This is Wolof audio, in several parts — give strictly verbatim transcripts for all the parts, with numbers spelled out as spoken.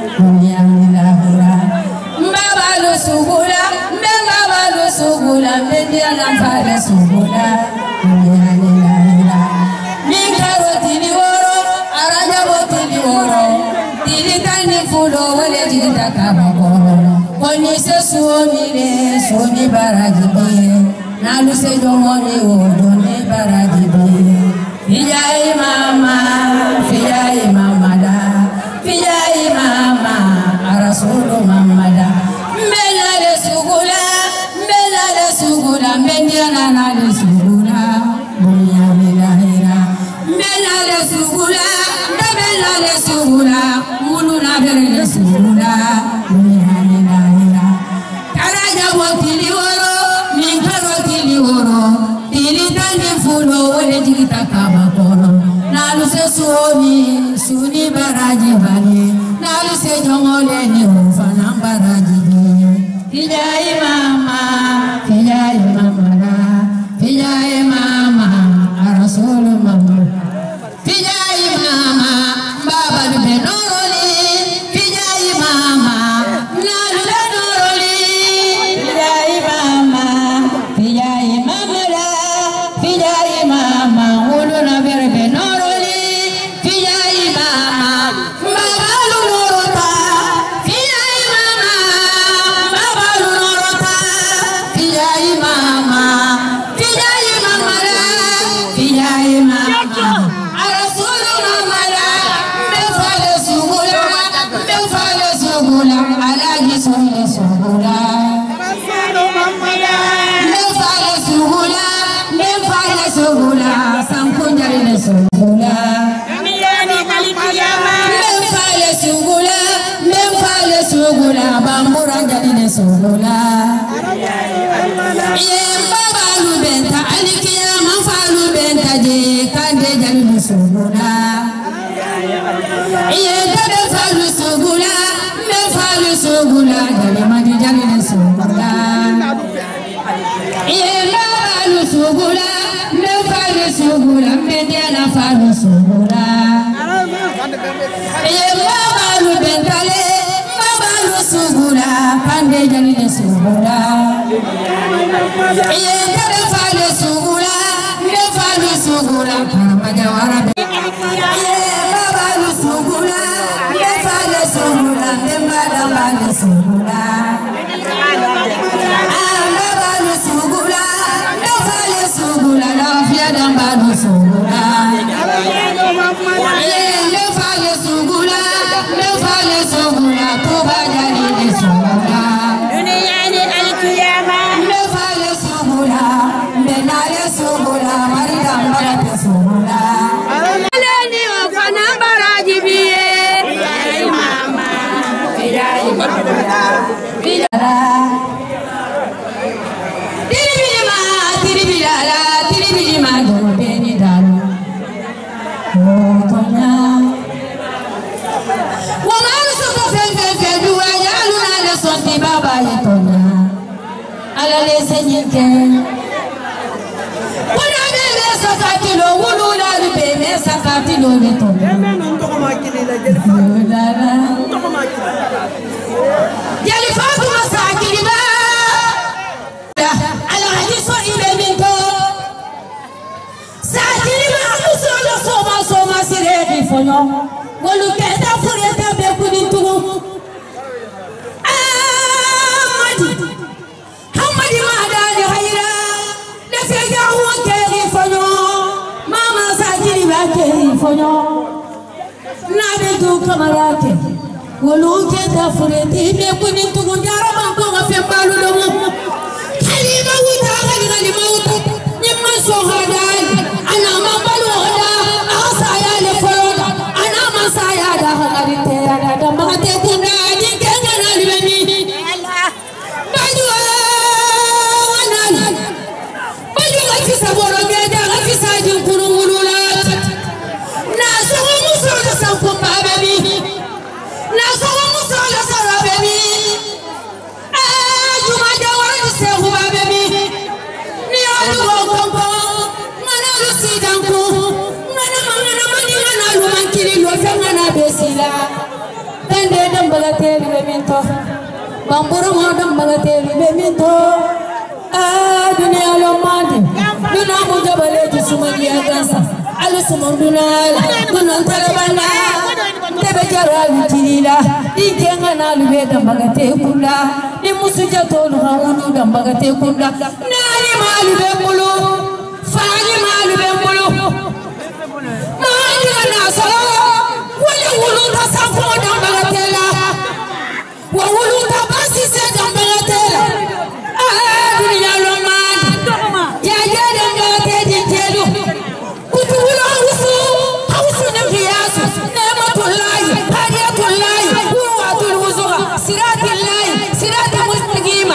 dunia lahira mbabalu sugula mbabalu sugula media namfale sugula dunia lahira mikaro tili woro araja botili woro tili tani fulo wale jita kabakoro koni se suomile suoni barajibiye nalu se jomoni wodoni barajibiye fiyai mama fiyai mama da fiyai mama arasulu mama da mbela le sugula mbela le sugula mbendiana na le sugula dunia lahira mbela le sugula mbela le sugula mulu na bere le sugula dunia lahira karaja botili woro minkaro tili woro tili tani fulo wale jigita kabakoro nalu se suoni suni baraji bani nalu se jongole ni ufana baraji bini fijai mama fijai mama la fijai mama arasulu mama fijai mama baba dube noroli fijai mama nalu le noroli fijai mama fijai mama la fijai mama ulu na berbe noroli fijai mama babalu norota fijai mama babalu norota fijai mama fijai mama la fijai mama arasulu mama la mefale sugula mefale sugula alaji sole sugula mefale sugula mefale sugula sankunjari le sugula mefale sugula mefale sugula bambura jari le sugula ye babalu benta alikiya mafalu benta je kande jari le sugula ye dade falu sugula mefalu sugula jari madi jari le sugula ye babalu sugula mefalu sugula mediana falu sugula ye babalu bentale babalu sugula kande jari le sugula ye dade falu sugula mefalu sugula parmajawara ye babalu sugula mefale sugula membada bale sugula babalu sugula mefale sugula lafia dambalu sugula ye mefale sugula mefale sugula tuba jari le sugula mefale sugula menale sugula marida mbala sugula aleni ofana baraji biye fijai mama fijai mama tiribima tiribilala tiribilima dobeni dalu otonya wamalu soko fefe feduwa yalu na le sonti baba yetonya ala le senyike kuna bebe sakatilo wulula bebe sakatilo betonya yali fatu masakili ba ala hadiso ile minto sakili ba musolo soma soma sire ifonyo wolu kenda fureta be kunintugo amadi hamadi madani hayra nafe jawu keri fonyo mama sakili ba keri fonyo nabe du kamarake wolu kenda fureta be kunintugo jarama ko ngafe balu do kalima wuta kalima wuta nyimma so hadan ana mabalu hoda asaya le foroda ana masaya da harite ada da magate kunda ni kenga na libemi baju ana baju ngati saboro geda ngati sajin kurungulula na so muso da sanko babebi na so muso da sarabebi juma jawara se huba bebi ni alu gongo mana lu sidanko mana mana mani mana lu mankiri lu fanga na besila tende damba bagateli be minto bamburu modam bagateli be minto ah dunia lo mande duna mu jabale ci suma di agansa alu suma duna duna talabana tebe jaralu tilila ikenga na lube dam bagate kula ni musuja tolu hawunu dam bagate kula nani malu be mulu fani malu be mulu mani na sala wala wulu tasafo dam bagatela wa wulu tabasi se dam bagatela ah dunia lo mande ya ya dam bagate dikelu kutu wulu hausu hausu na kiyasu nematullah hadiyatullah huwatul wuzuha siratillah sirat mustaqima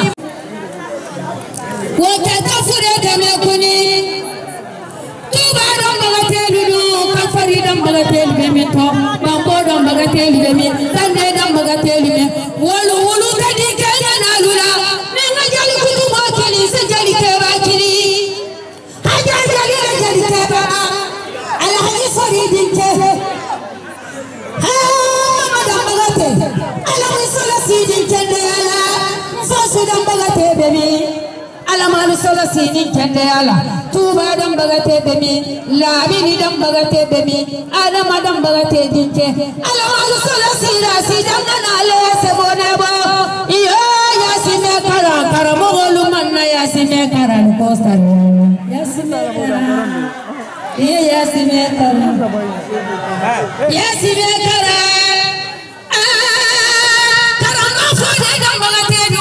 wa katafure kama kuni tuba dam bagatelu do kafari dam bagatelu be mito bambo dam bagatelu be mi kande dam bagatelu me wolu wolu kadi kana nalula menga jali kutu ma kali se jali ke bakiri haja jali jali ke ba ala haji faridin ke ha madam bagate ala misala sidin ke de ala so dam bagate be mi ala malu sala sidin ke de ala tuba dam bagate be mi labi ni dam bagate be mi ala madam bagate dinke ala malu sala sira sidam na ale se bone bo iyo yasime kara kara mogolu manna yasime kara ko sar yasime kara iyo yasime kara yasime kara kara ma fode dam bagate do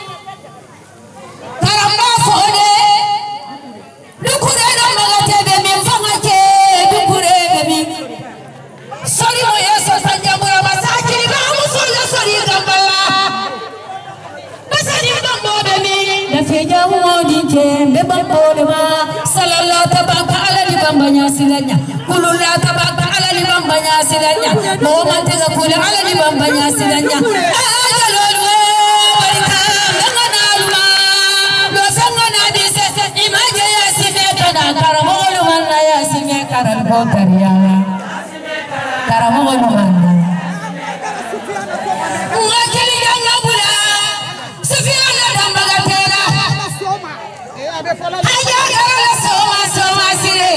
kara ma fode dukure dam bagate be mi fangake dukure be mi sori mo yeso sanjamura masakiri ba musulla sori gambala basani bambo be mi da feja wodi ke be bambo de ma sallallahu tabaka ala li bambanya silanya kulula tabaka ala li bambanya silanya mo mantega kula ala li bambanya silanya ajalolu barika ngana alma lo sangana dise imaje yasime kana karamolu manna yasime karal bokariya karamolu manna ngakeli ngabula sufiyana dambagatera haja gala soma soma sire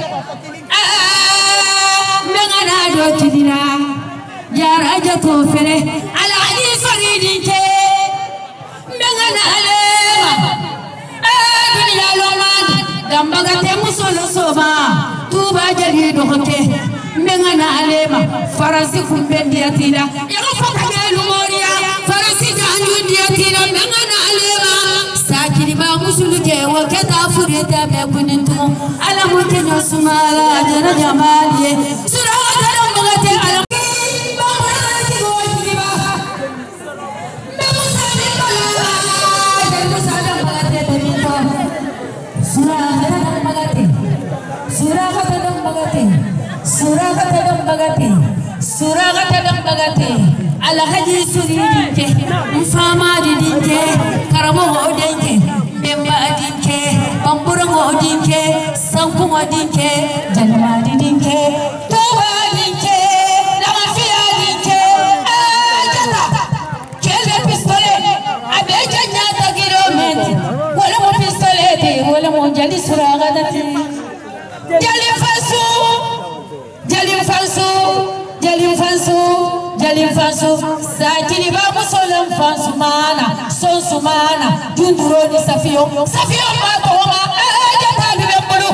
ah mengana do tidina jara jato fere ala hadi faridin ke mengana alema ah dunia lo man dambagate musolo soma tuba jali do hote mengana alema farasi kumbendi atila yaga fata gelu moria farasi janju diatila mengana alema sakiri ba musulu je wa keta fureta be kunintu ala mutenyo sumala jana jamaliye sura dara magate ala ba marati go tiba be musali bala be musala magate benito sura dara magate sura dara magate sura dara magate sura dara magate ala haji suri dinke mfama dinke karamo odinke bemba dinke bamburo odinke sanku odinke jalma dinke toba dinke la mafia dinke ajata kele pistolet abeja nyata kilomètre wala mo pistolet wala mo jali sura gadati jali fasu jali fasu jali fasu jali fasu sakiri ba musolam fasu mana son sumana junduro ni safiyo safiyo ma to ma ajata ni bembulu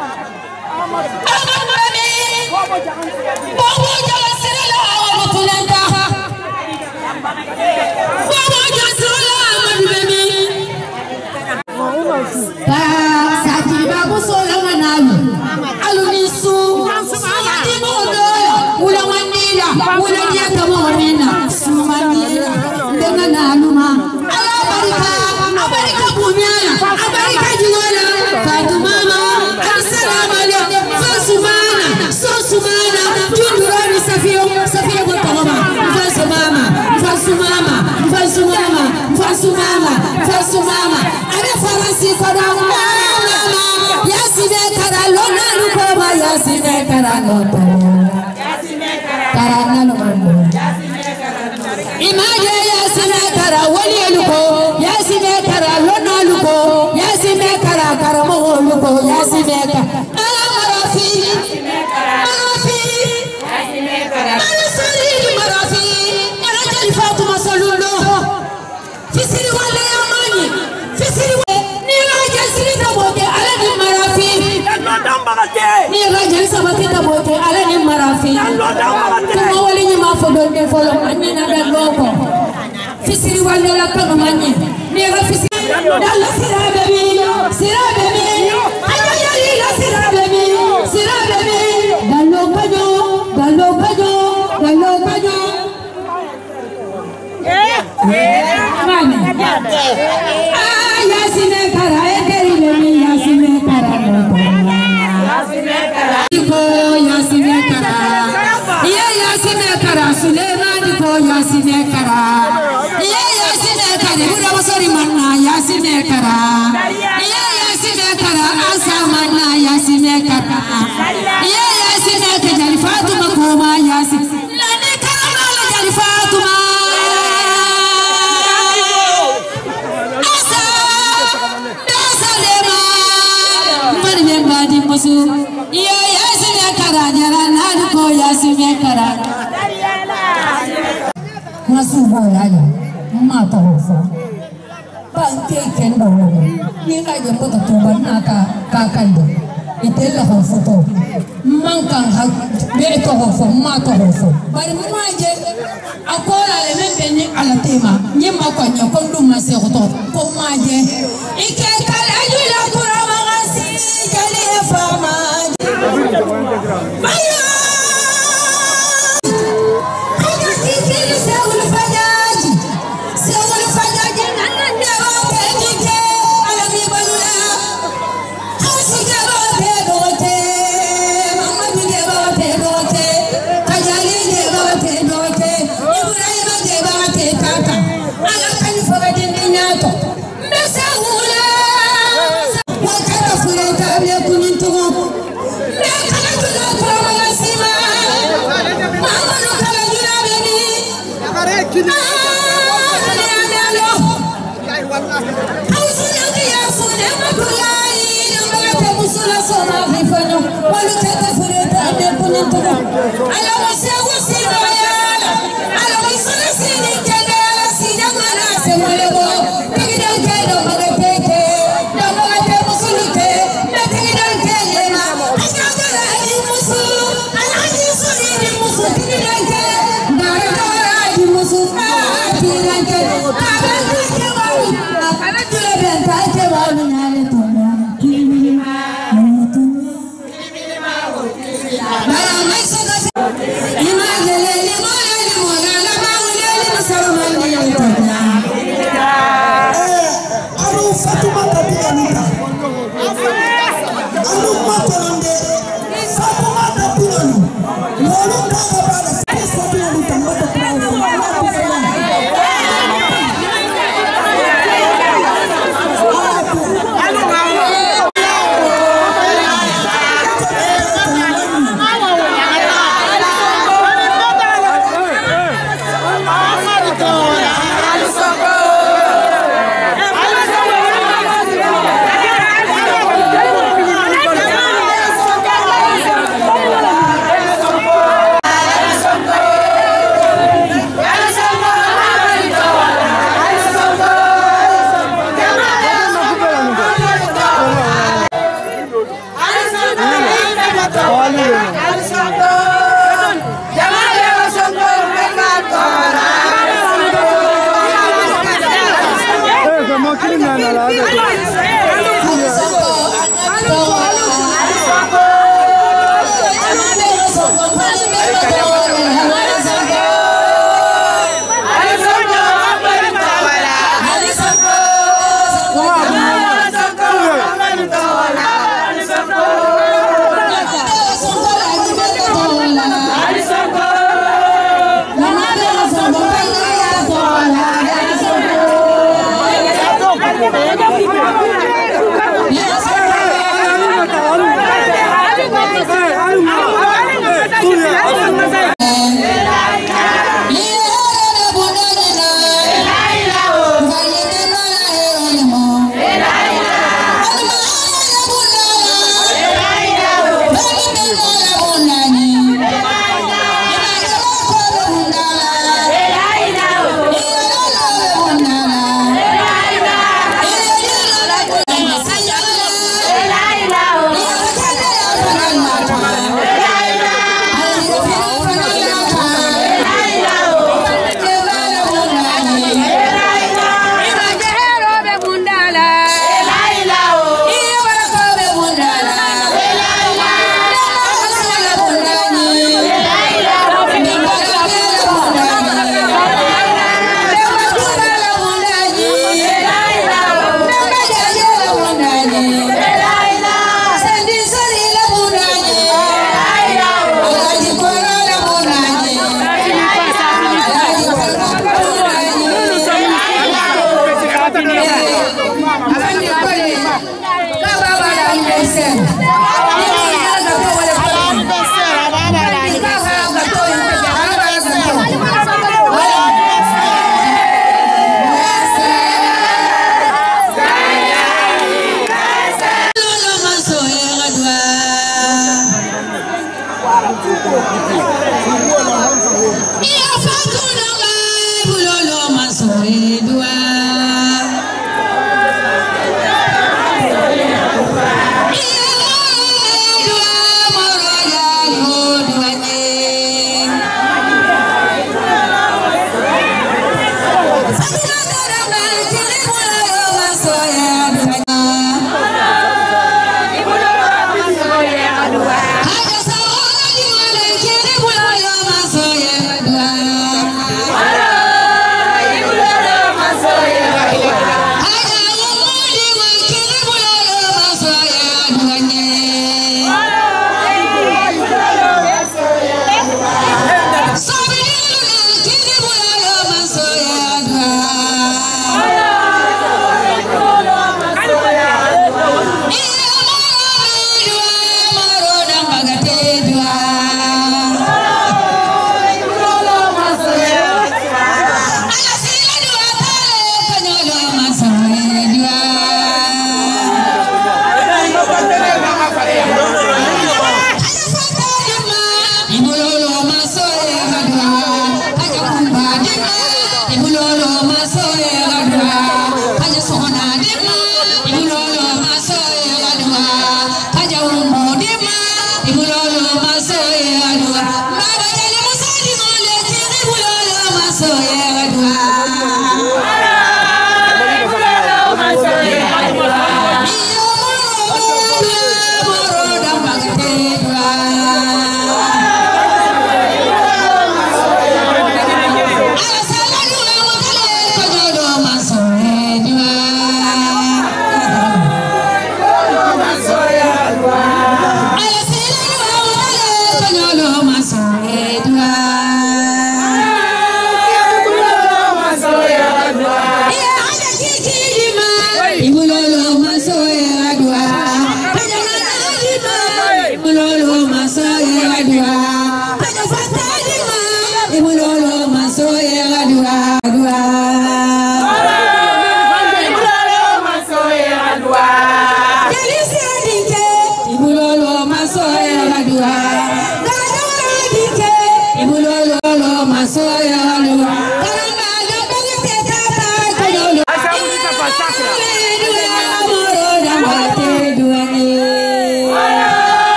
amami bobo jala sirala wa tulanta bobo jala sirala ma bemi ba sakiri ba musolam nalu alunisu amati modo ula wandila ula dia kamorena sumandila dengan aluma ala barika abarika bunyana abarika jiwala fatu mama assalamu alaikum fasumana sosumana jundurani safiyo safiyo botoma fasumama fasumama fasumama fasumama fasumama ana farasi koda mama yasine kara lona lukoma yasine kara lona yasine kara kara lona yasine kara imaje yasime kara wali luko yasime kara lona luko yasime kara karamo luko yasime kara marafi marafi yasime kara alasari marafi ala jali fatuma salulu fisiri wala yamani fisiri ni raja siri taboke ala ni marafi ni raja sabati taboke ala ni marafi kuma wali ni mafodon de folo manina da loko fisiri wala la kanu manye ni ra fisiri dalla sirabe mi sirabe mi ayaya la sirabe mi sirabe mi dallo kajo dallo kajo dallo kajo eh eh mane ah yasine kara ekeri mi yasine kara yasine kara ko yasine kara ye yasine kara Suleiman ko yasine kara ye yasine kara buda masori manna yasine kara ye yasine kara asa manna yasine kara ye yasine kara jali Fatuma ko ma yasine nani kara mala jali Fatuma asa asa lema mani memba di musu ye yasine kara jara nani ko yasine kara masu bolanya mata hofa bangke ken bawo ni ga je ko to banna ka ka kando itella hofa to mankan ha be to hofa mata hofa bari maje akola le membe ni ala tema ni makwanya ko ndum ma se ko to ko maje ike kala ajula kurama ngasi jali fama maya Thank you.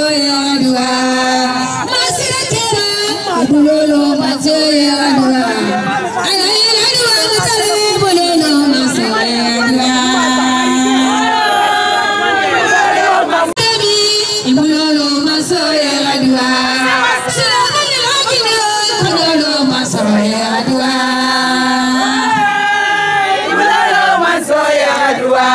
masoya adwa masira kema bulolo masoya adwa ala adwa masare bulolo masoya adwa bulolo masoya adwa sira bulolo bulolo masoya adwa bulolo masoya adwa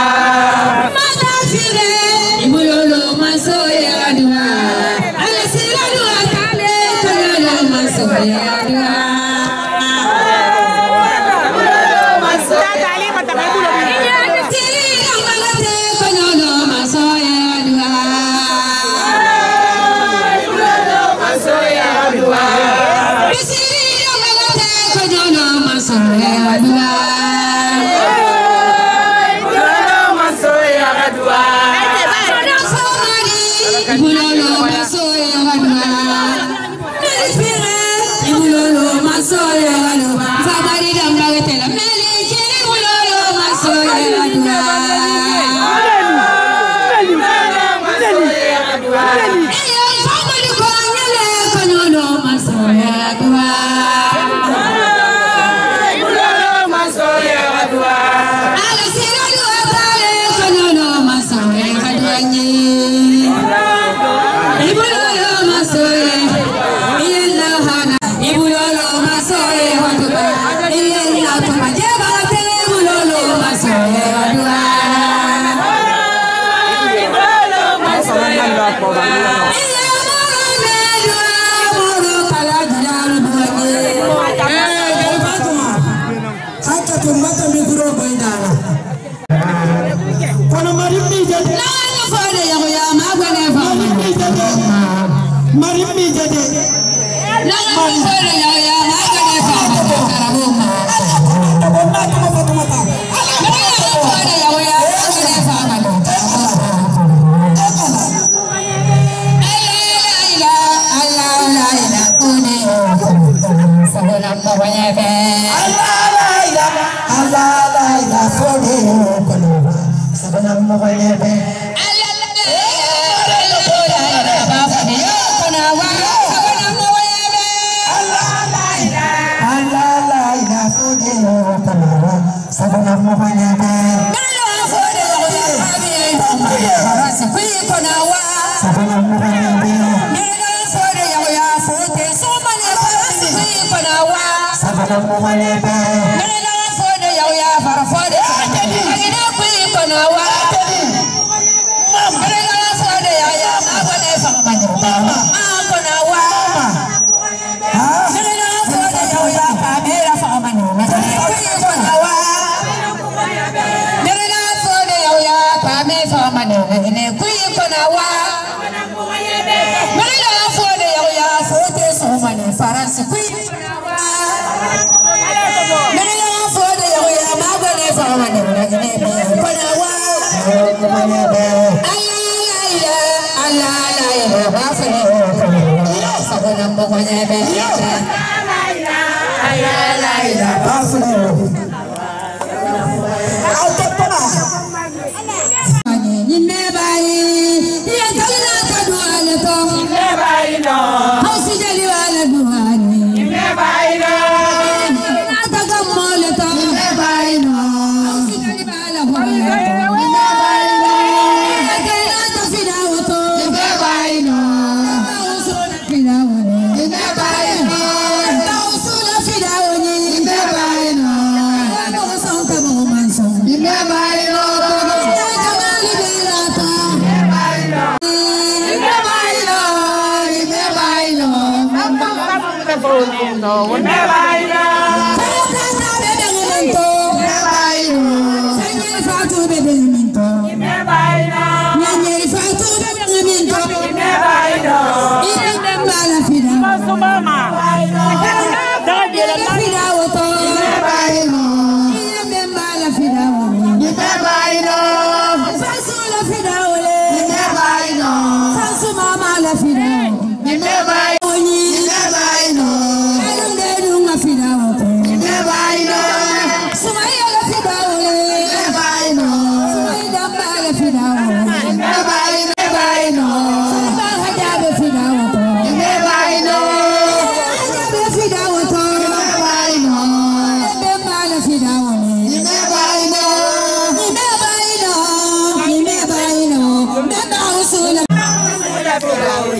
Final.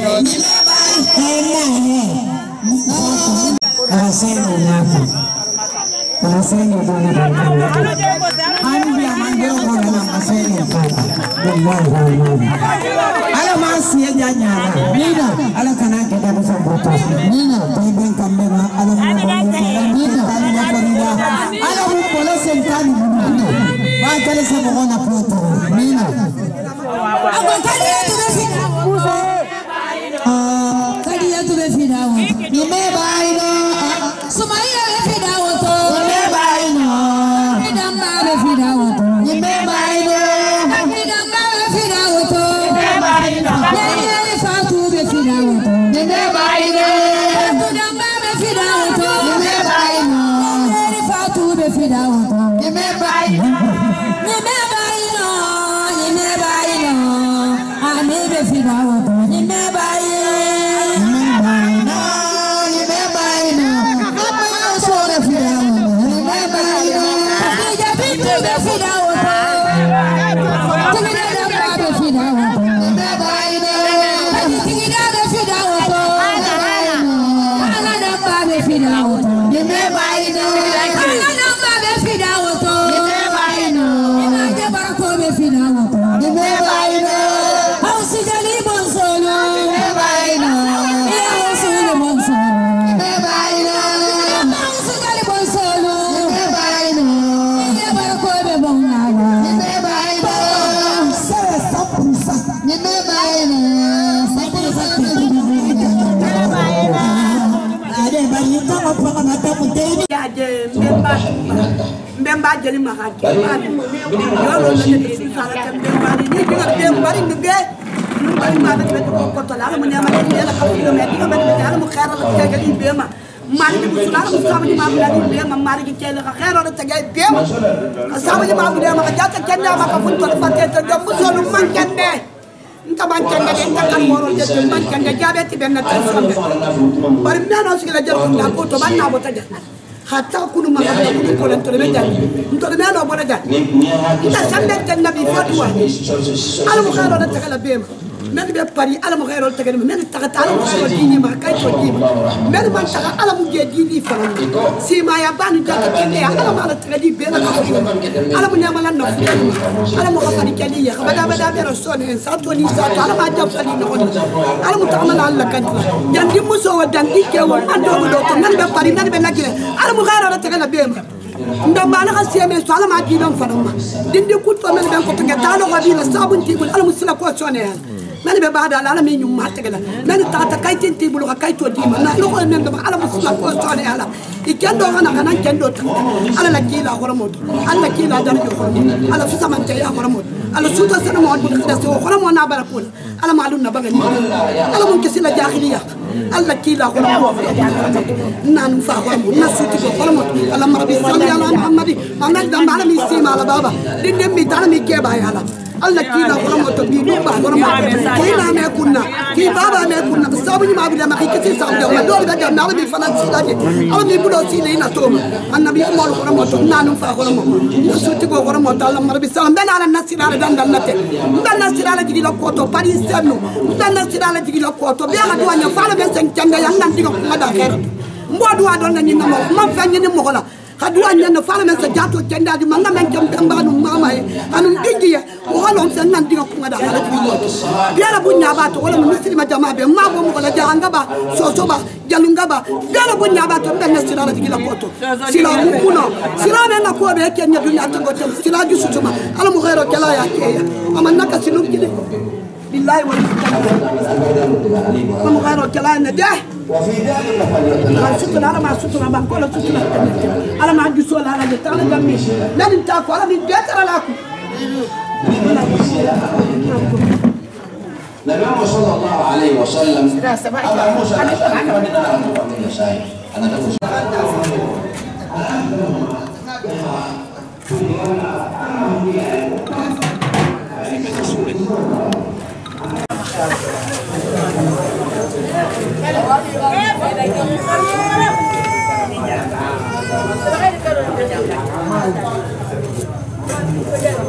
Rasanya nyata, rasanya mana mana. Anda manggil orang nama saya kata, ala masih aja nyala. Nina, ala kanan kita bisa putus. Nina, tembeng kamera, ala mau Nina, tali nak ala mau polos sentani. Baca le semua orang putus. Nina. Apa tadi itu bersih? Tadi itu bersih dah. Ni mebaino. Sumaya bersih dah. Ni mebaino. Ni damba bersih dah. Ni mebaino. Ni damba bersih dah. Ni mebaino. Ni fatu bersih dah. Ni mebaino. Ni damba bersih dah. Ni mebaino. Ni fatu bersih dah. Ni mebaino. Ni mebaino. Ni mebaino. Ani bersih dah. Ni mebaino. Mbemba jeli makati yolo na ni sala kan mbemba ni ni ga mbemba ni nge mbali ma da ko ko to la mo nyama ni la ko ni me diga man ni ala mo khara la ga ni bema mari ni musula mo sama ni ma bu ni bema mari ki kel ka khara la ta ga bema sama ni ma bu ma ka jata ken ma ka fun to fa te to do mo sonu man ken de nta man ken de nta kan moro de man ken de jabe ti ben na ta so bari na no sigla jar ko na ko to ban na bo ta ja hatta kunu ma habla kunu ko lan tole jani ntole me no bona jani ita sande tan nabi fatwa ala mo kharo na takala bema men be pari ala mo kharo takala men takata ala mo kharo dini ma kay to dini men man taka ala mo je dini faran si ma ya ban jata kende ala ma ala takadi bema ka ala mo nyama lan no ala mo khafani kali ya khabada bada be rasul en sa to ni sa ala ma jab sali no ala mo tamala ala kan jandi mo so wadan dike wo ando do to men be pari men be nakile ala mo kharo na takala bema ndamba ala ka seme so ala ma di don fanoma dindi kutto men ben ko to getalo kabila sabun tibul ala musila ko sone men be baada ala mi nyum mategala men ta ta kay tinti bulu ka kay to di ma na lo ko men do ala musila ko sone ala ikendo kana kana kendo ala la kila horomot ala kila darjo horomot ala fusa man tay horomot ala suta sana mo dul khada so horomot na barakul ala ma dun na bagani ala mon kesila jahiliya ala kila horomot nanu fa horomot na suti ko horomot ala marbi salli ala muhammadi mamal dam ala mi sima ala baba dinde mi dal mi ke ba ala Allah kila horomot bi no ba horomot kila me kunna ki baba me kunna sabu ni ma bi da ma kiti sa do ma do da da na bi fana silade ala mi budo sile ina toma annabi mo horomot nanu fa horomot na suti ko horomot ala marbi salam ben ala nasira dan dan nate dan nasira la jigi lo koto pari senno dan nasira la jigi lo koto be ala do nya fa la be sen canga yang nan diga ko da kher mbo do do na ni mo ma fa ni mo ko la kadua nyana fala men sa jato tenda di manga men jam tamba no mama e anu dingiya o halon sen nan diga kunga da hala di mo biara bunya ba to wala muslima jama be ma bo mo la janga ba so so ba jalunga ba biara bunya ba to ben sila la digila koto sila mu kuno sila men na ko be kenya dunya to go sila ju sutuma ala mu khairo kala ya ke ama naka sinu gide billahi wa ala mu khairo kala na de وفي ذلك فليتنافس ستنا على ما ستنا بنقول ستنا على ما عندي سؤال على جت على جميع لا نتاكل على من بيت على لاكو النبي صلى الله عليه وسلم على موسى أنا أقول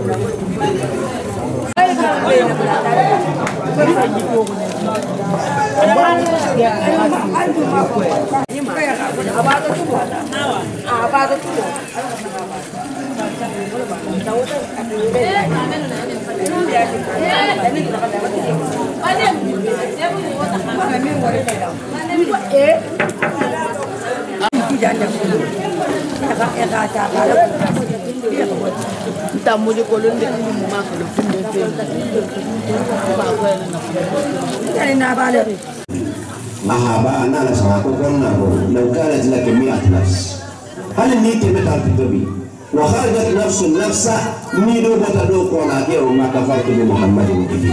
Thank you. Tamu di kolon dia ni mama kolon film film. Jadi nak balik. Mahaba anak sama aku kan aku. Lau kanat laki mi'at nafs. Hal ini kita tak tahu. Wa kharajat nafsun nafsa ni do bata do ko na ke o maka farku bi Muhammadin bihi.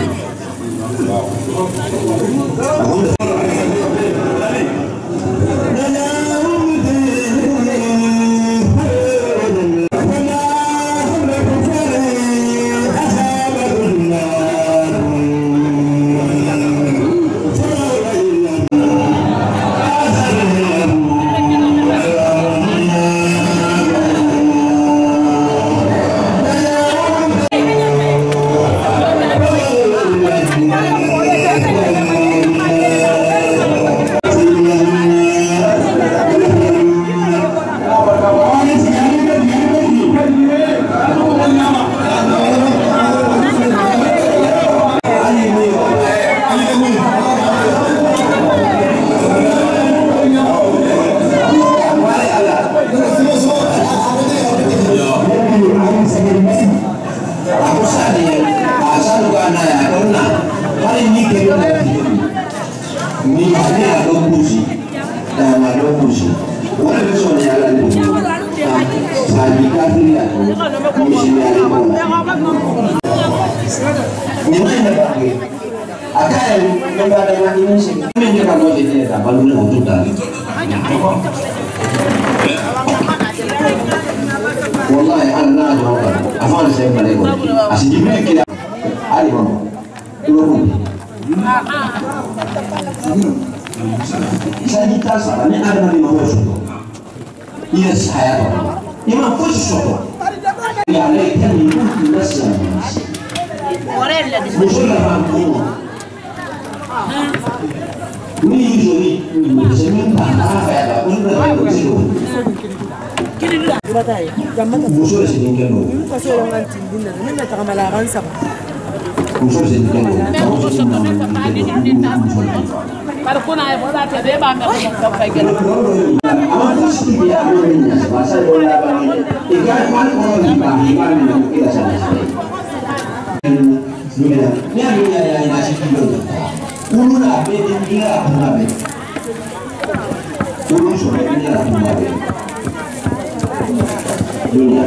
Wallahi Allah jawab. Afan saya balik. Asyik jibril kira. Ali bang. Dulu. Saya kita salah. Ni ada di mana suatu. Ia saya tahu. Ini mana pun suatu. Ya lepas ni pun nasi. Musuh orang pun. Ni jadi semen tanah ada pun berbeza. Musuh sedikit dulu. Musuh sedikit dulu. Kalau pun ayah bola terde bangga dengan kau Amat pasti dia punya bahasa bola bangga. Ikan mana orang ikan ikan yang kita sana. Dunia, ni dunia yang nasi kilo. Ulu nak beli dia apa nak beli? Ulu sudah dia apa nak beli? Dunia.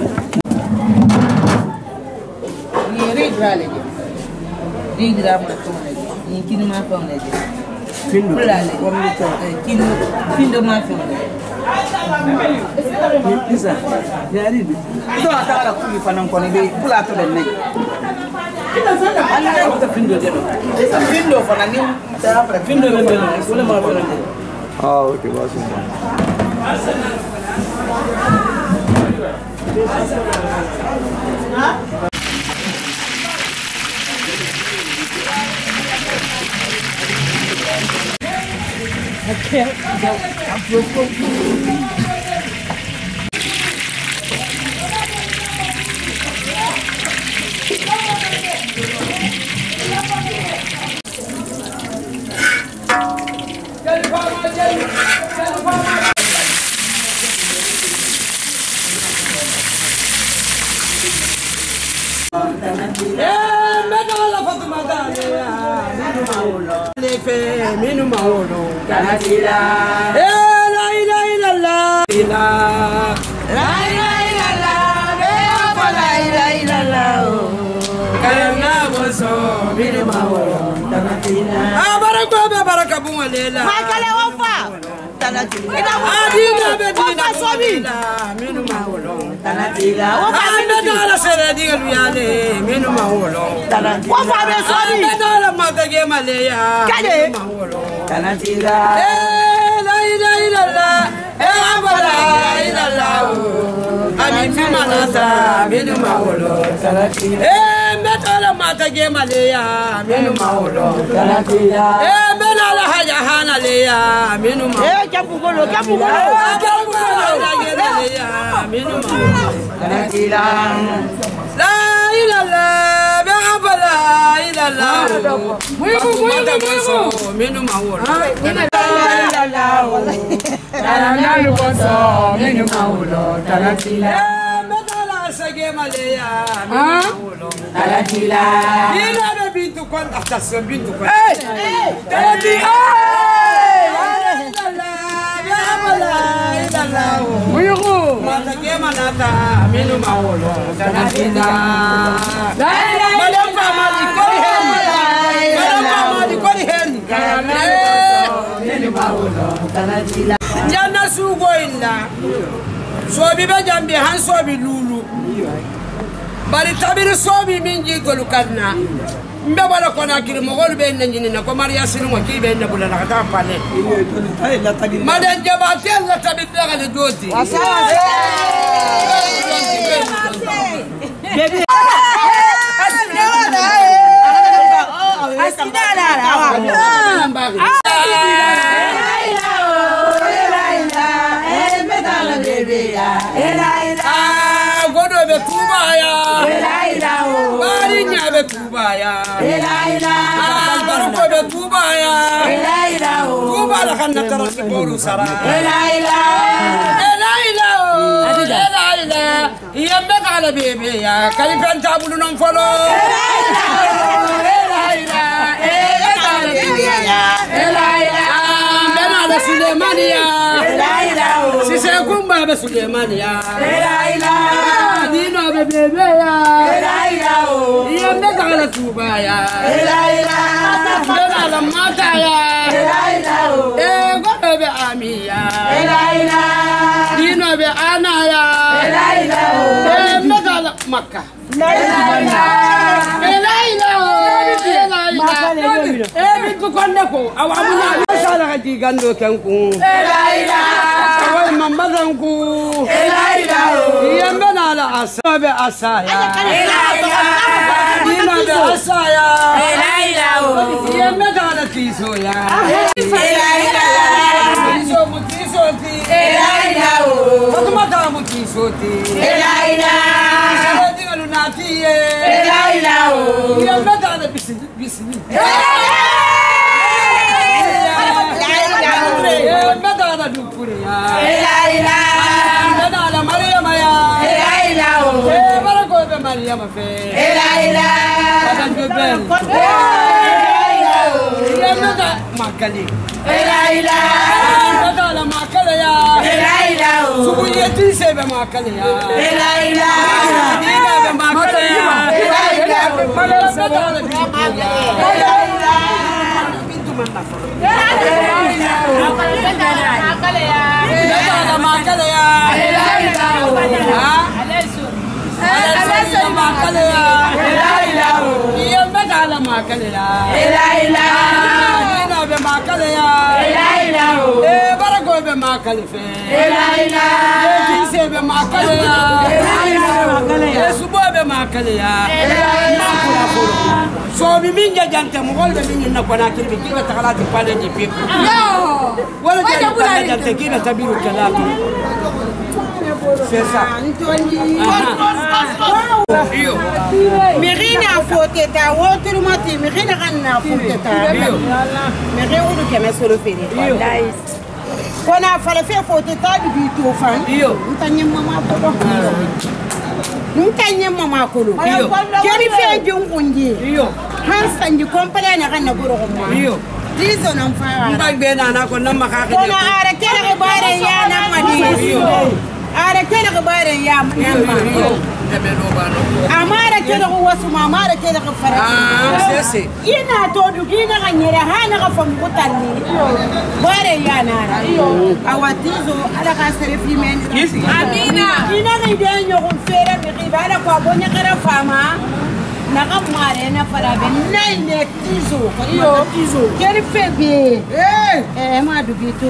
Ni regra lagi. Regra macam mana? Ni kini macam mana lagi? Findo. Lagi. Kini findo macam mana? Bisa. Jadi itu ada orang kuli panang koni be pula tu dan naik. Kita sana. Anda kita findo je. Kita findo panang ni. Cara apa? Findo memang. Boleh mahu orang. Oh, okay, bagus. Okay. Minu maholo, kanatila. Eh, la ilaha illallah, la la ilaha illallah, eh, la ilaha illallah. Karena boso, minu maholo, kanatila. Ah, baraka, baraka bungalela. Makale wafa. Tanatila. Adina bedina sobila, minu maholo, kanatila. Wafa bedala seredi galuyale, minu maholo, kanatila. Wafa be sobi. Bedala magage maleya. Kade. Tanatila. Eh, la ilaha illallah, eh, la illallah. Amin fima nasa, minu maholo, kanatila. Eh, bedala magage maleya, minu maholo, kanatila. Eh, bedala haja minu ma. Eh, Capugolo, Capugolo. Capugolo la geleya minu ma. Tanatila. La ilaha ba'ala ilaha. Muibu muibu muibu. Minu ma wolo. Tanatila. Tananalu koso minu ma wolo. Tanatila. Medala sage maleya minu ma wolo. Tanatila. Ina be bintu kon attention bintu kon. Eh eh. Tanatila. Muibu. Mata ke manata minu ma wolo. Tanatila. Madam Famadi kori hen. Madam Famadi kori hen. Minu ma wolo. Tanatila. Janna sugo illa. Sobi be jambe han sobi lulu. Bari tabiri sobi minji tolu kanna. Mbe bala kona kiri mogol be nanjini na ko Maria sinu ki be na bulana kata pale. Madan jabati Allah tabi daga le doti. Baby. Godo be tubaya. Barinya be tubaya. Barko be tubaya. Tubala kanna tarasi boru sara. Yambe kala bebe ya kali penta bulu non folo. Sulemania, si kumba be Sulemania, Dino be bebe ya, Yambe kala tubaya, Bena la mata ya, Eh gobe be amiya, Dino be anaya, Eh megala Makka, Eh bintu konde ko awamuna sala kati gando kanku elaila awai mambadanku elaila yambe nala asabe asaya elaila dina be asaya elaila yambe dala tisoya elaila tiso mutisoti elaila fatumata mutisoti elaila sabati lunati elaila yambe dala bisi bisi Medala dupuria. Elaila. Medala Maria Maya. Elaila. Eh, barako be Maria Mafe. Elaila. Badan bebel. Elaila. Ya medala makali. Elaila. Medala makali ya. Elaila. Subuyeti sebe makali ya. Elaila. Dina be makali ya. Elaila. Medala dupuria. Elaila. Pintu mana? Elaila. Makalaya. Elaila makalaya. Elaila. Ah? Alesu. Alesu makalaya. Elaila. Iya medala makalaya. Elaila. Ina be makalaya. Elaila. Eh barago be makalife. Elaila. Kise be makalaya. Elaila. Eh subo be makalaya. Elaila. So bi minja jante mo gol be minja na kona kirbi kiba takalati pale ni pipo. Yo. Wala jante pale jante kiba tabiru kalatu. C'est ça. Yo. Mirina foteta wotru mati mirina ganna foteta. Yo. Mirina udu keme solo fere. Wallahi. Kona fala fe foteta bi to fan. Yo. Ntanye mama bodo. Ntanye mama kolo. Yo. Keri fe jungunji. Yo. Hansanji kompare na ganna goro ko. Yo. Dizo na mfara. Mbagbe na na ko na makaka. Kona ara kele ko bare ya na madi. Yo. Ara kele ko bare ya na Yo. Amara kele ko wasu amara kele ko fara. Ah, c'est c'est. Ina to du ina ganyere hana ka fam kutani. Bare ya na ra. Awatizo ala ka sere fimen. Amina. Ina ga idenyo ko fere mi ribala ko abonya kara fama. Naka mare na para be nai ne tizo. Iyo tizo. Keri febe. Eh. Eh ma du bitu.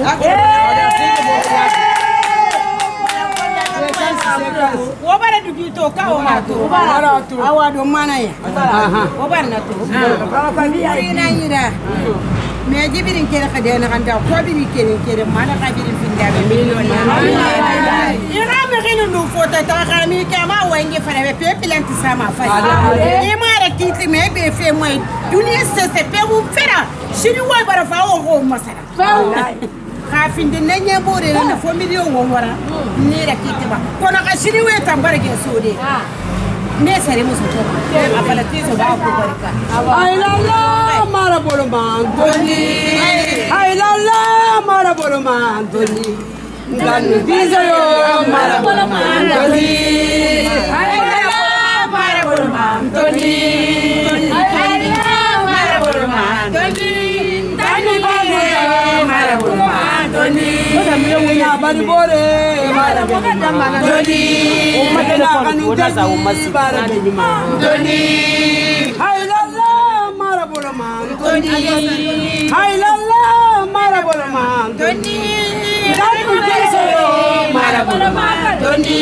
Wabara dugito ka wabara wabara awado mana ya aha wabara na to ina ira me jibirin kere kadena kanda ko biri kere kere mana kabirin finda be million ira me khinu nu fota ta khami kama wangi fara be pepilanti sama fa e mara kiti me be fe moy dunia se se pe mu fera shiri wa bara fa o ho masala khafin de nanya bore na fo million wo wara ni ra kiti ba kono ka shiri we tambara ge sode ne sare musu to apala tizo ba ko barika ay la la mara bolo mantoni ay la la mara bolo mantoni nganu tizo yo mara bolo mantoni ay la la mara bolo mantoni ay la mara bolo mantoni tani bolo mara bolo mantoni oda mi yo ya bari bore mara bolo mantoni umma na kanu jaza umma sibara be mantoni ay la la mara bolo mantoni ay la la mara bolo mantoni nganu tizo yo mara bolo mantoni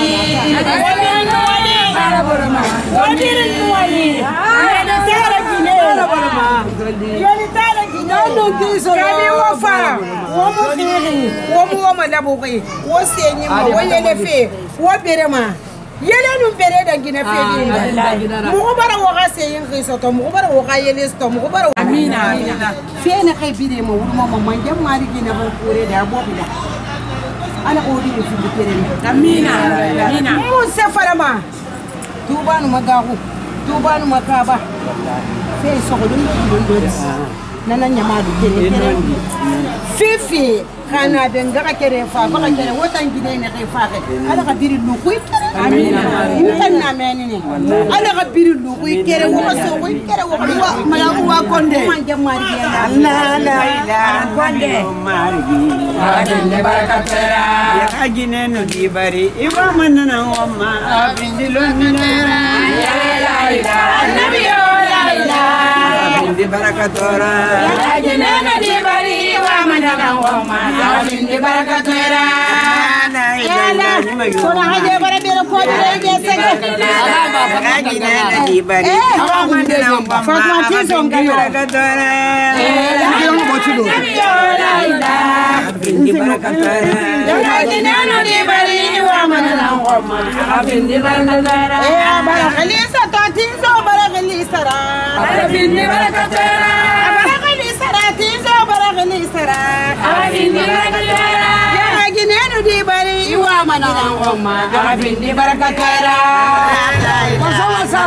mara bolo mantoni nuwali ay na sara kine mara bolo mantoni yoni tara kine nganu tizo yo kami wofa womu khiri womu woma labuqi wo senyi ma wo yele fe wo berema yele nu bere da gina fe dinga mu bara wo ga seyin khiso to mu bara wo ga yele sto mu bara amina amina fe na kay bire mo wurmo mo manjam mari gina ba kure da bo bida ana ko di fi bere amina amina mu se farama tuba nu magahu tuba nu makaba fe so ko dum dum do nana nyama du kene kene fifi kana benga ka kere fa fa ka kere wotan gine ne kai fa ka ala ka biri lu kuy amina inna menene ala ka biri lu kuy kere wo so kuy kere wo wa mala wa konde man jamari la la ila konde mari adille barakatera ya kagine no di bari iwa manana wamma abindilon nera ya la ila nabi ya la ila abindi barakatora ya kagine di bari iwa manana wamma abindi barakatora la ila sona haje bara bere ko bere je sege kagine di bari iwa manana wamma abindi barakatora ya mochulo la ila abindi barakatora kagine di bari iwa manana wamma abindi barakatora ya barakalisa tatizo barakalisa ra abindi barakatora barakalisa ra tizo barakalisa ra abindi barakatora ya ginenu di bari iwa manana wamma abindi barakatora wasa wasa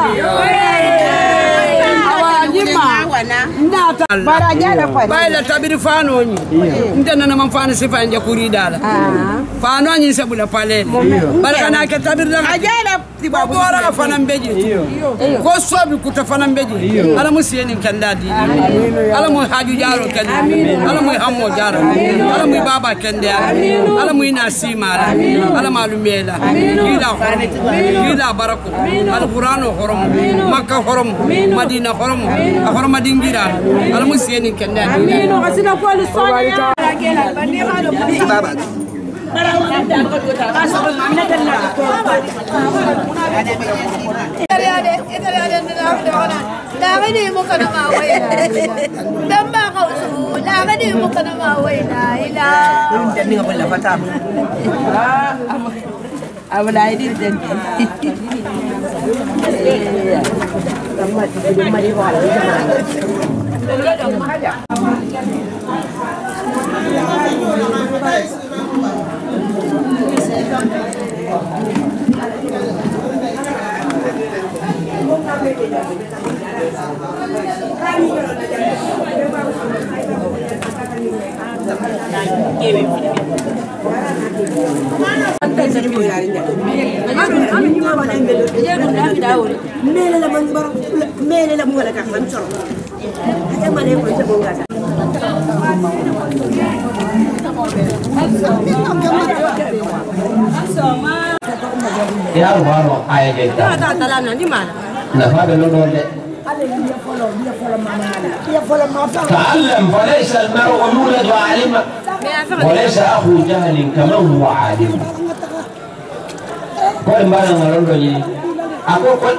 nata barajala fa bayla tabiri fano ni ndana na manfana sifa nje kuridala fano ni sebula pale baraka na ke tabiri da ajala tibabora fana mbeji ko sobi kutafana mbeji ala musiyeni kandadi ala mu haju jaro kandadi ala mu hammo jaro ala mu baba kande ala mu nasima ala malumela ila ila barako al qur'ano horom makka horom madina horom horom dingira ala musiyeni kandadi amino asina ko li sonya baba لا غني مكان ما وينا دم قوسو لا غني مكان ما وينا إلا تني قبل فتام أولا يدين تني لما تجي ما يقال Ya baru ayah kita. Nafas dulu deh. تعلم فليس المرء يولد عالما وليس أخو جهل كمن هو عالم. كل ما نقول له aku pun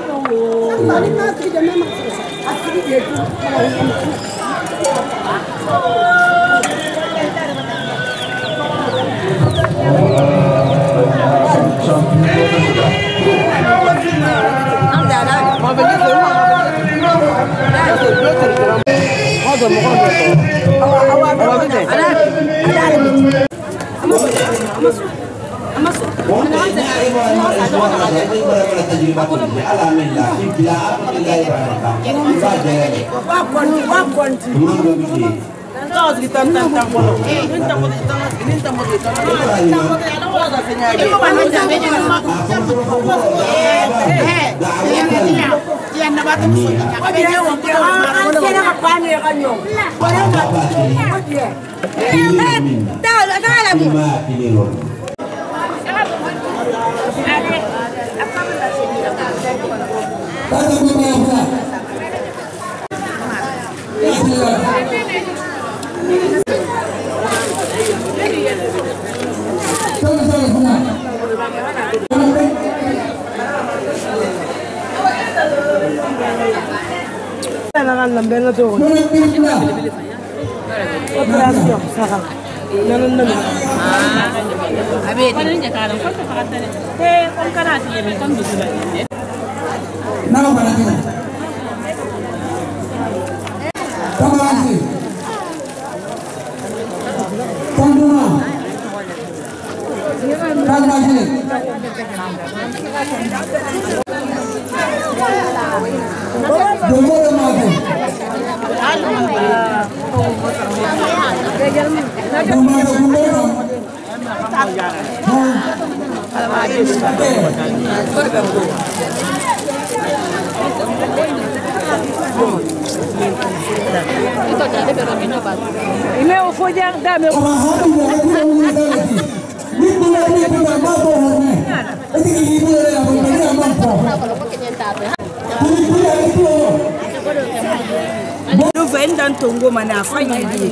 No vem dan tongo mana fanya dia.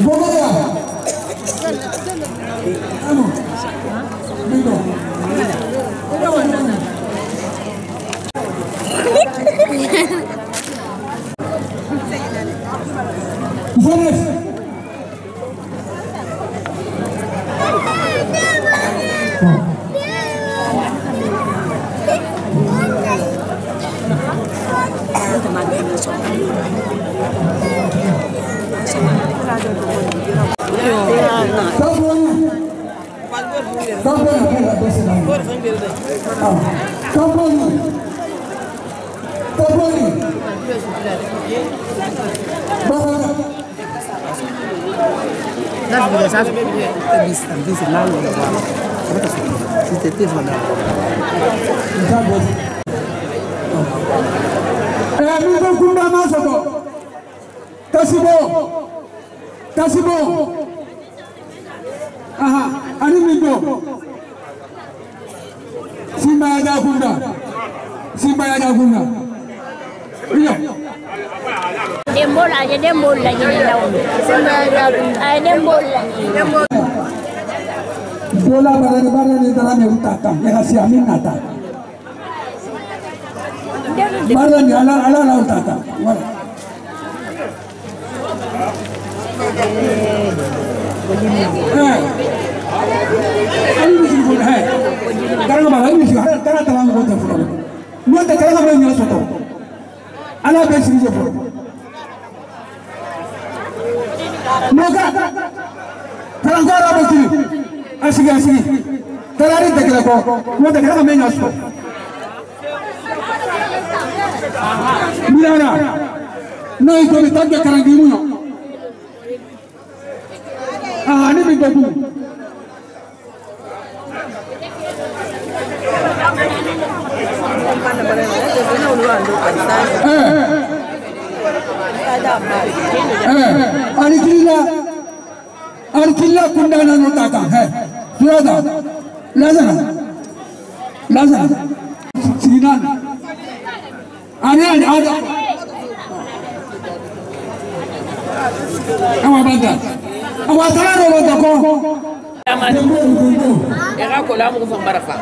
Kasibo, aha, ani mindo, simba ada kunda, simba ada kunda, iya. Dembol aja, dembol lagi di daun. Simba ada kunda, dembol lagi. Bola barang-barang di dalamnya utakan, ya kasih amin nata. Barang di ala-ala utakan. Eh, ini mesti pun eh. Karena apa? Ini mesti karena karena terang kota pun. Muat karena apa yang nyata? Anak besi je pun. Maka terang kau apa sih? Asik asik. Terari tak kira kau. Muat karena apa yang nyata? Bila na, no itu kita tak kerang di mana? Ah, ini begitu. Eh, eh, Arkilla, Arkilla kundana notaka. Eh, sudah, lazana, lazana, sinan. Ada, ada. Awak bantah. Awak salah orang tak kau. Ya kau lamu kau barafa.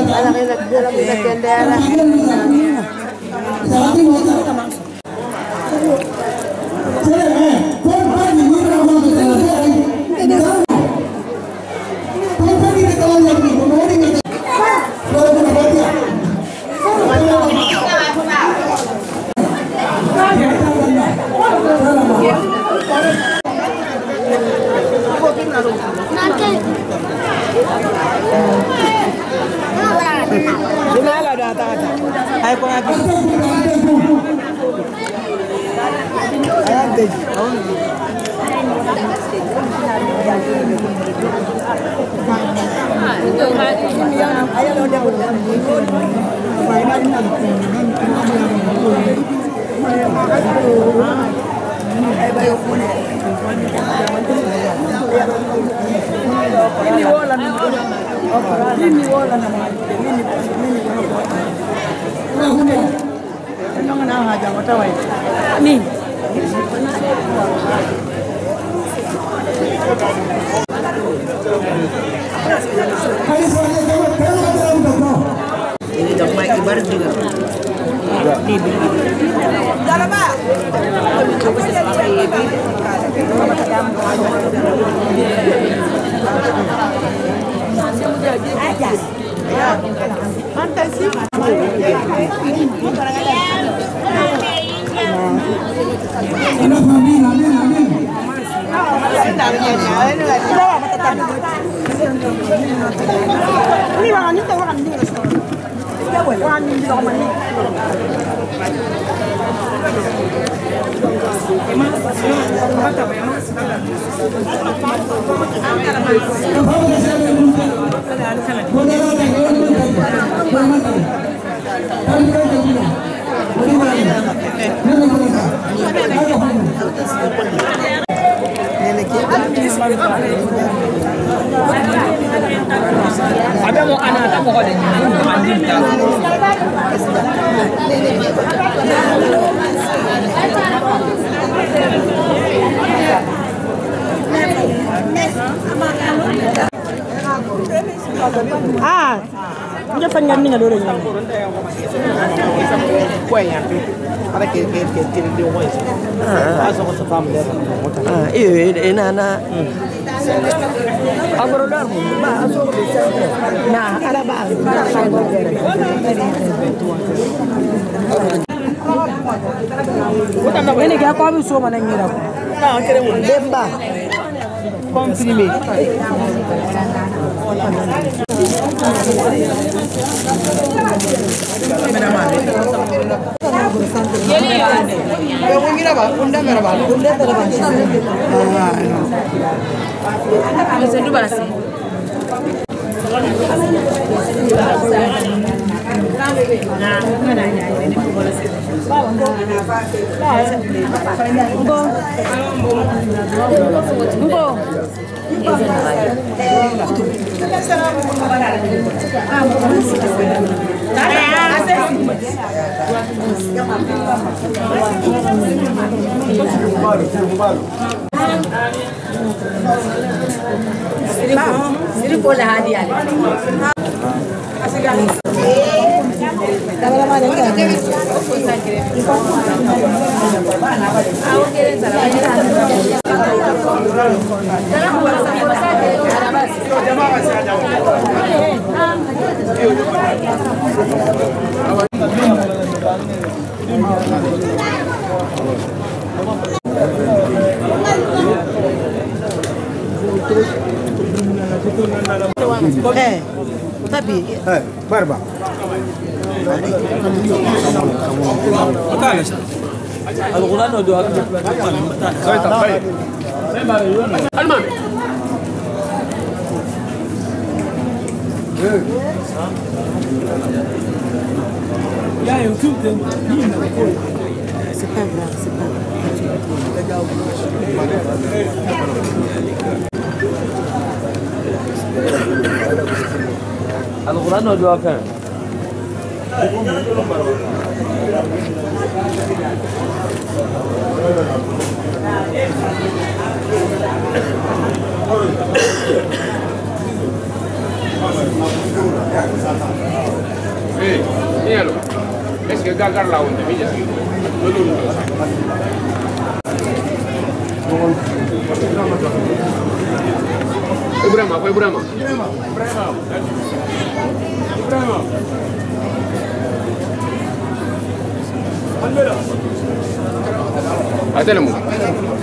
Ada mau anak ada mau kode mandi ah dia pengen ni ngadore ni kue yang ada ke ke ke ke dia mau isi ah so so fam dia ah eh eh na na agora dar mu ba so na ada ba Uta na bene ga kwa biso mana ngira ko na kere mu demba confirmé Sini boleh hadiah. eh tapi eh barba الغلان ودوا المهم يا يوتيوب c'est pas grave c'est pas الغلان ودوا كان Thank you. Eh, míralo. Es que gagar la onda, mira. Fue Brahma, fue Brahma. Brahma. Hasta la música.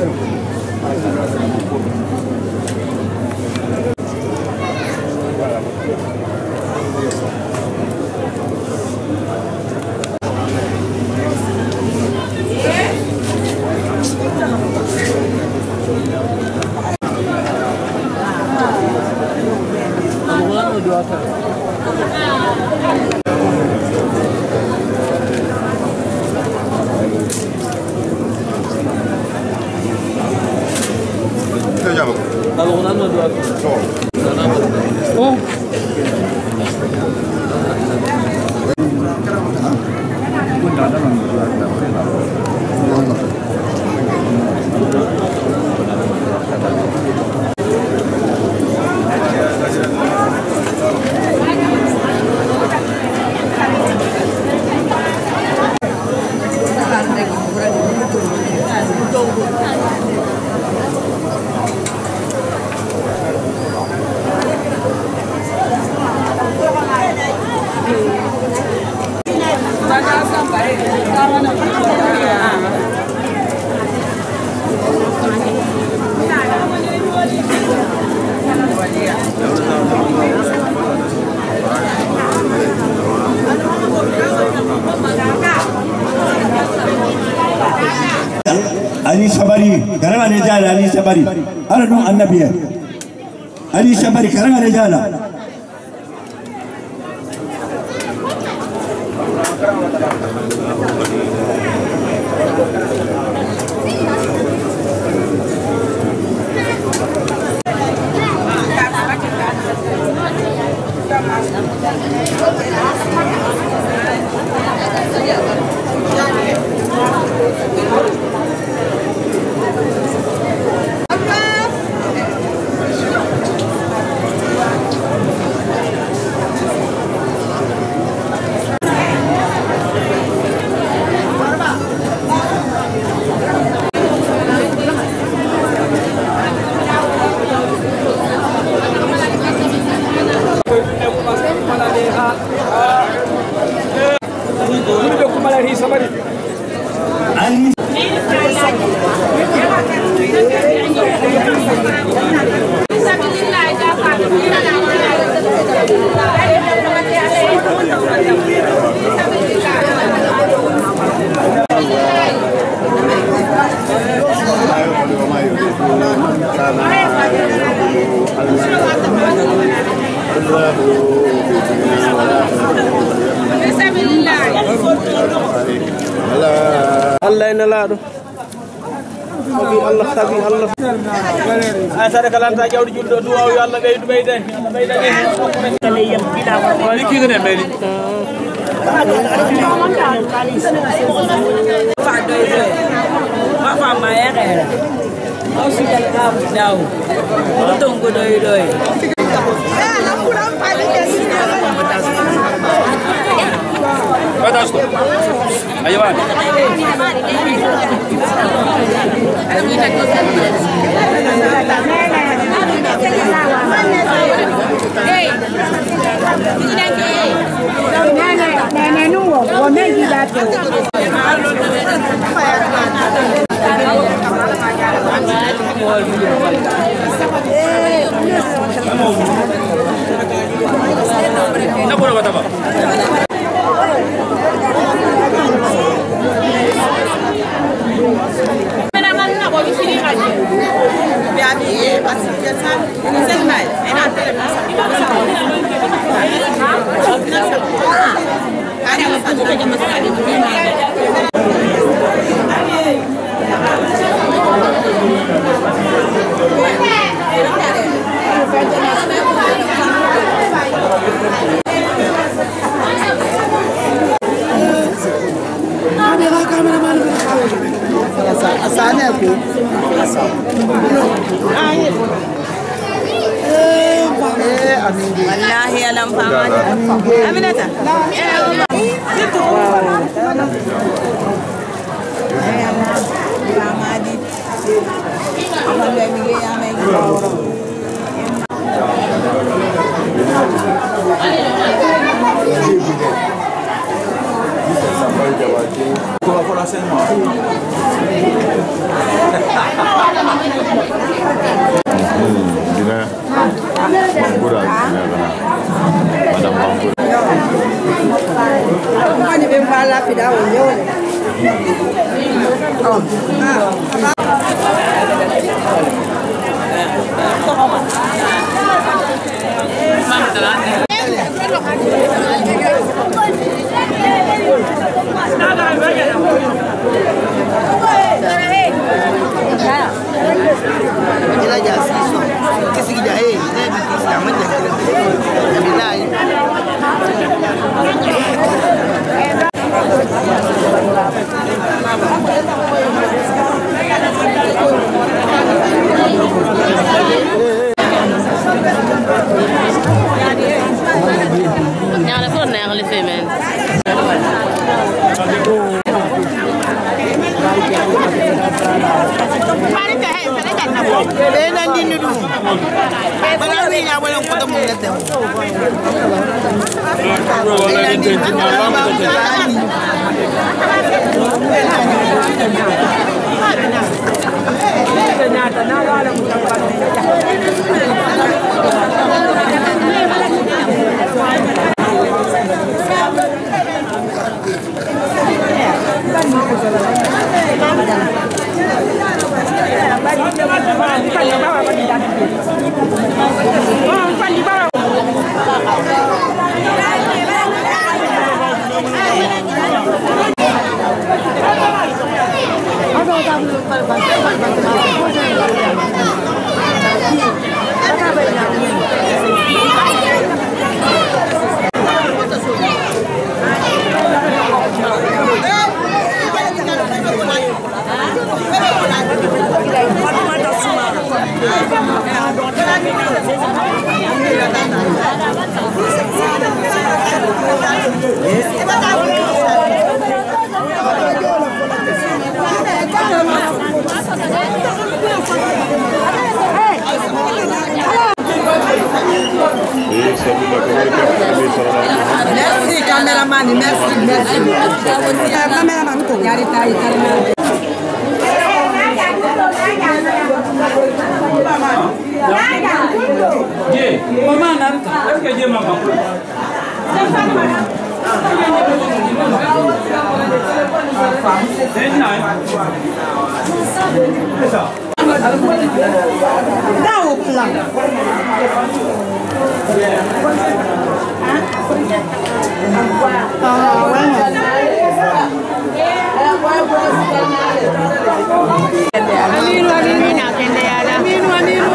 Ali Sabari, karanga nejala Ali Sabari. Ada dong Nabi ya. Ali Sabari karanga nejala. Allah ina laado Sabi Allah sabi Allah ay sare kala ta jawdi juldo duwa yo Allah gay dubay den Allah bay den kale yam bila ko ni ki ngene meli fa doy doy ma fa ma yere o su jal ka daw o tongo doy doy Batasto. Ayo va. Nene nuo, wamegi dato. No puedo matar. Asana ko. Eh, wallahi alam Madam Famadi. Aminata. Merci cameraman, merci, merci. Cameraman ko nyari tayo cameraman. Je, mama nanta. Est-ce que je mama? Dá o plan. Ah, bueno. Aminu, aminu, aminu, aminu.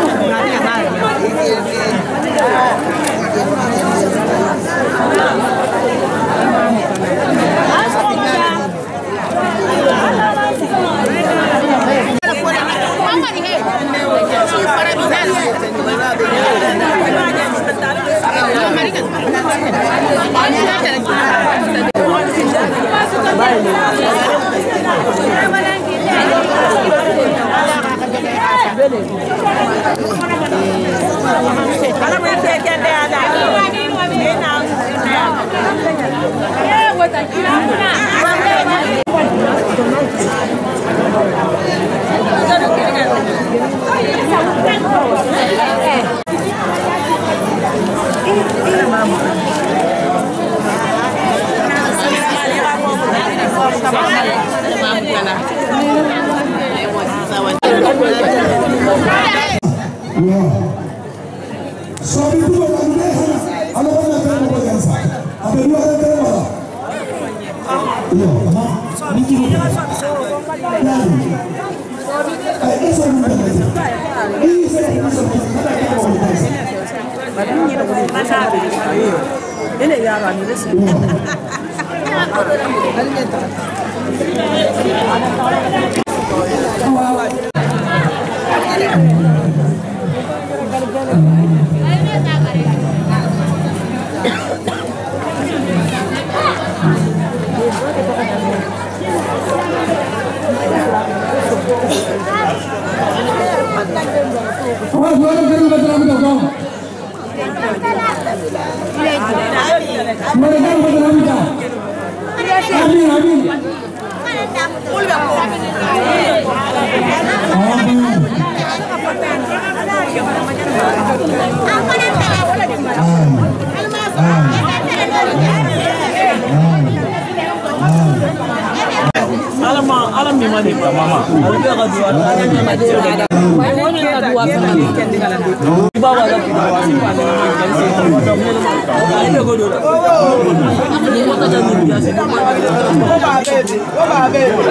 Wah, dua orang kering betul betul dong. Mereka betul betul. Amin amin. Alam alam ni mana mama. Alam dia kau dua. Alam dia macam mana? Mana ni kau dua kali? Bawa lagi. Ini kau dua. Ini kau tak jadi biasa. Bawa baby, bawa baby.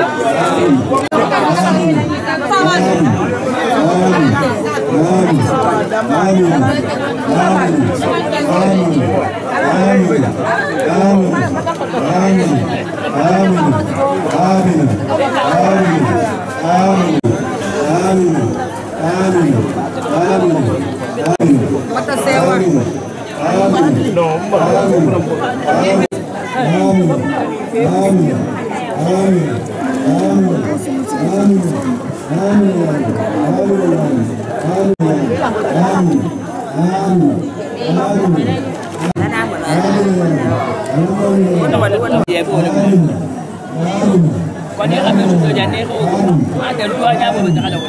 Kau ni ambil muka jani kau, ada dua jam betul ada.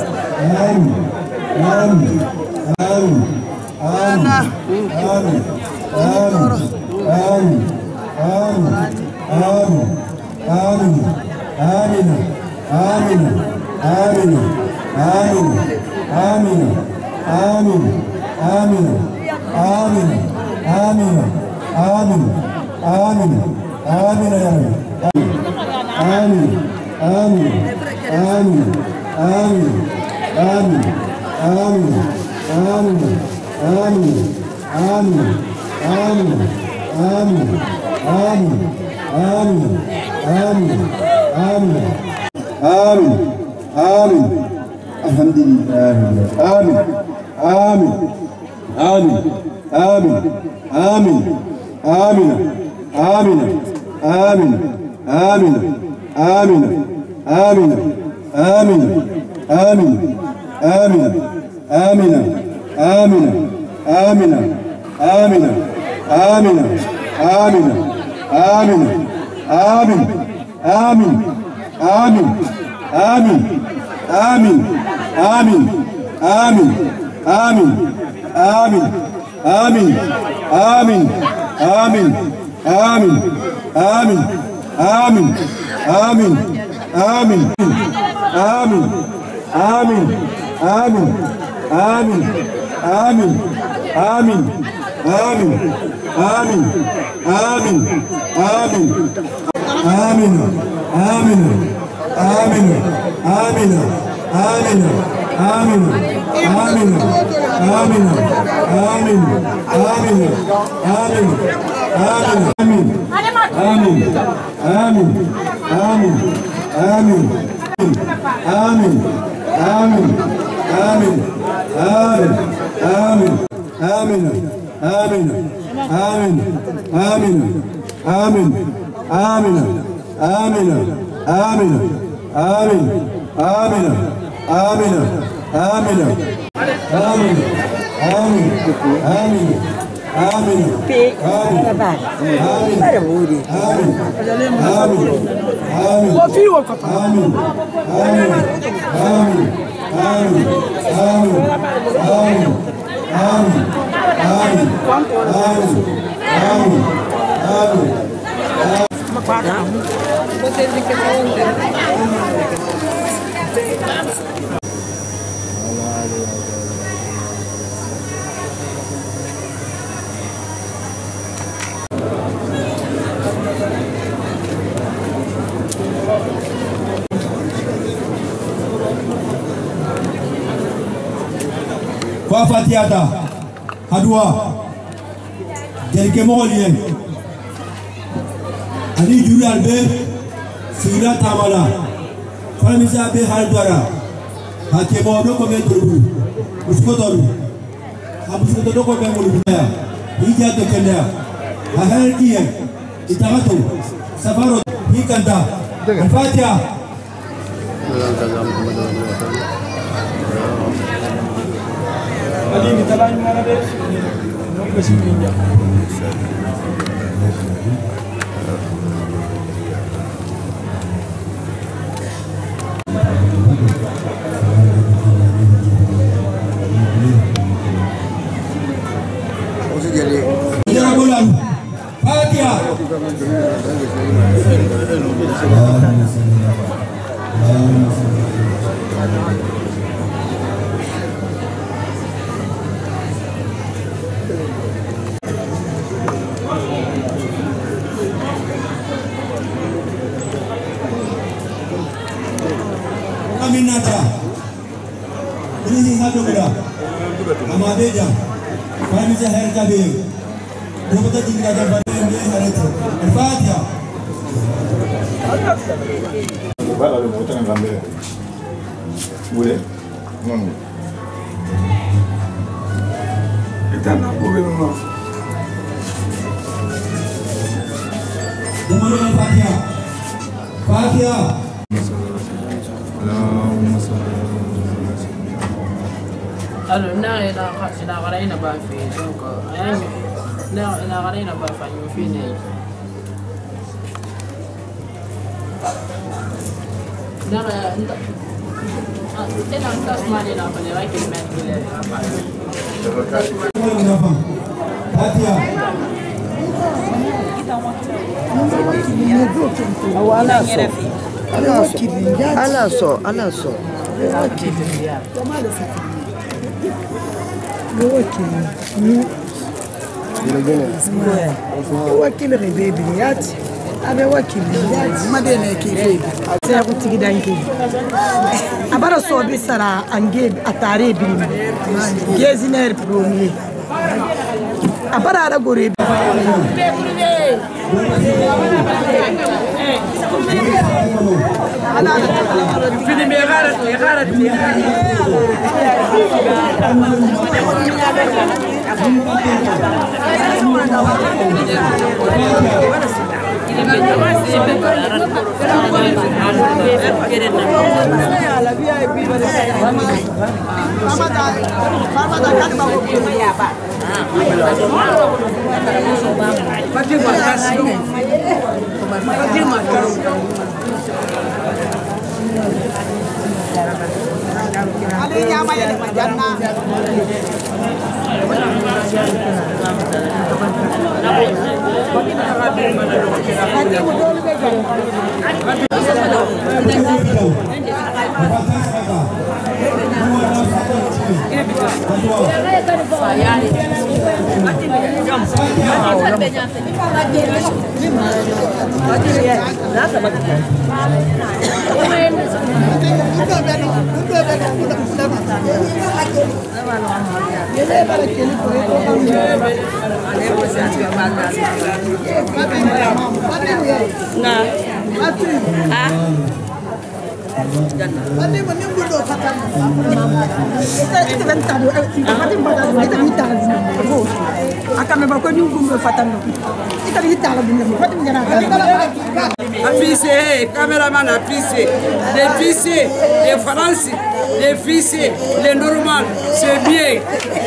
Kwa Fatiata Hadwa Jelke Mogolien Ali Juri Albe Sira Tamala Famisa Be Haldwara Hake Modo Kome Duru Uskotoru Abuskoto Doko Bengulu Baya Hija Dokenda Ahel Kie Itagato Safaro Hikanda Fatia Ini jalan mana deh? Ke sini aja. Jangan bulan. Fatihah. Aminata. Ini sih satu beda. Amadeja. Kami saya kabir. Dua betul tiga jam pada dia hari itu. Al-Fatihah. Baik lalu kita nak ambil. Boleh? Mana? Kita nak boleh mana? Jemaah Al-Fatihah. Fatihah. Alors, là, il a rien à faire. Donc, là, il a rien à faire. Il finit. Là, c'est dans le classement, il a fait les qui mettent les Alaso, alaso. wakili rebebe yati abe wakili yati madene kire sai ku tigi danki abara so bi sara ange atare bi geziner premier abara ara gore ala fini me gara gara Ali nyama ya majana. Nah, ah, Ane mani ngudo fatan. Kita kita bentar dulu. Kita mati pada kita minta lagi. Akan memang kau nyunggu fatan. Kita minta lagi. Mati menjadi. Affiché, caméraman affiché, les fichiers, les français, les fichiers, les normal, c'est bien.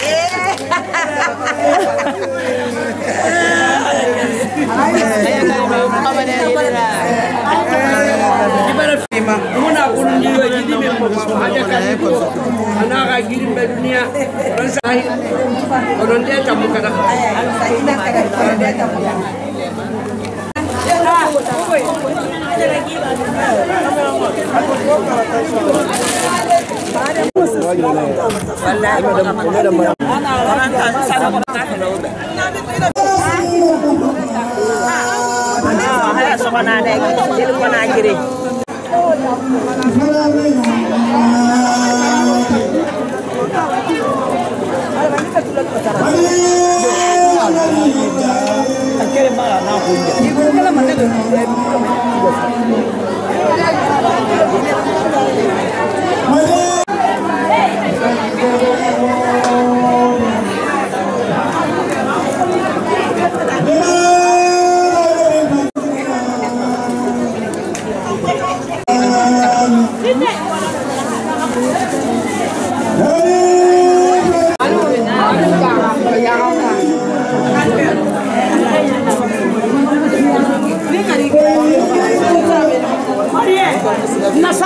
Muna kunundiwa jidime haja kaliko anaga girimbe dunia ransahi odondeta mukada Tidak.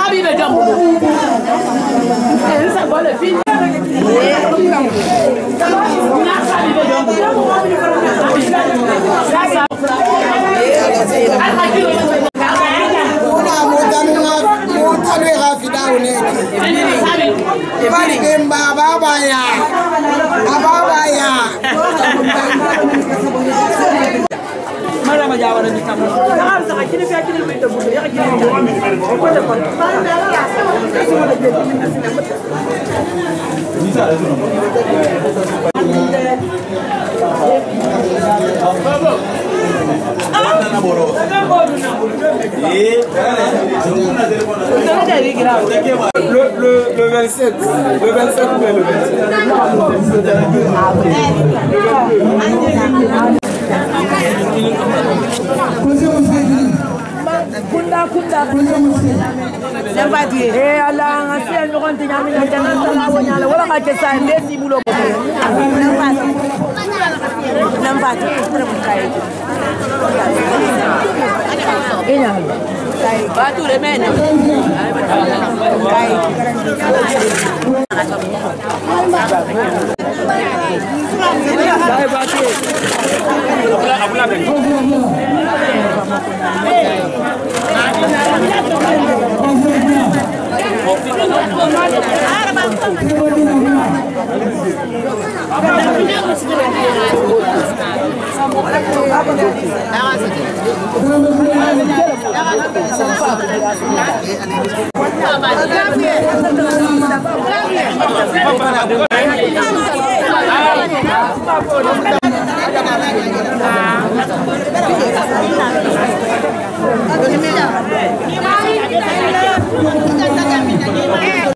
sabi be jambo en sa bole fin na sabi be jambo una mutanu mutanu ya fidau neki bari gemba baba ya baba ya mara majawa na bitamu na sa kini fi akini bito bu ya kini ko de ko Le, le, le vingt-sept, le vingt-sept ou le vingt-sept. Kunda kunda Sempati eh ala ngasi ndo konti nyami na jana tala wonyala wala ka kesa ndesi bulo ko Sempati Sempati terbukai ina kai batu remene kai kai batu apna apna Gracias.